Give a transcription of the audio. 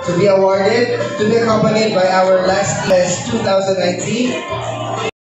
to be awarded, to be accompanied by our last 2019